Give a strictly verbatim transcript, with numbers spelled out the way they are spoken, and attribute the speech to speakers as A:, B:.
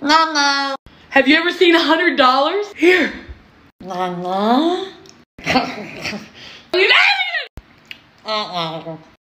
A: Mama.
B: Have you ever seen a hundred dollars? Here.
A: Mama.
B: You
A: Uh-uh.